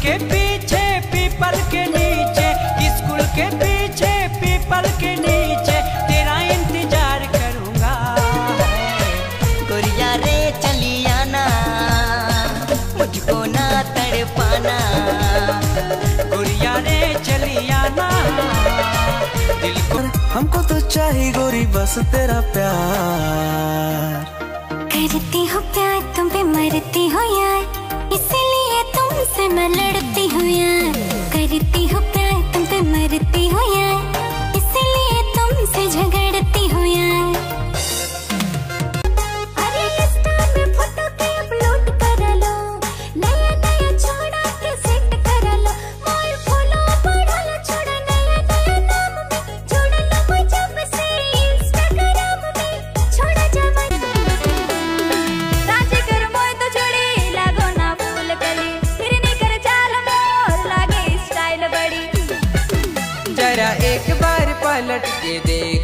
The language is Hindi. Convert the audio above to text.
के पीछे पीपल के नीचे, स्कूल के पीछे पीपल के नीचे तेरा इंतजार करूंगा। गोरिया रे चली आना, मुझको ना तड़पाना। गोरिया रे चली आना, दिल को हमको तो चाहिए गोरी बस तेरा प्यार। करती हूँ प्यार तुम पे मरती हो यार, इसीलिए तुमसे मैं लड़ती हूँ यार। करती हूँ प्यार तुम पे मरती हो यार, इसीलिए तुमसे झगड़ती हूँ यार। अरे इंस्टा में फोटो के अपलोड कर लो, नया नया छोड़ा के सेट कर लो। मोर फॉलो बढ़ा लो, छोड़ा नया नया नाम में जोड़ लो मुझे बसे इंस्टाग्राम में, छोड़ा जमा राजे कर मोय तो जोड़ी लागो ना फूल कली, फिर नहीं कर चाल मोर लागे स्टाइल बड़ी। जरा एक बार पलट के देख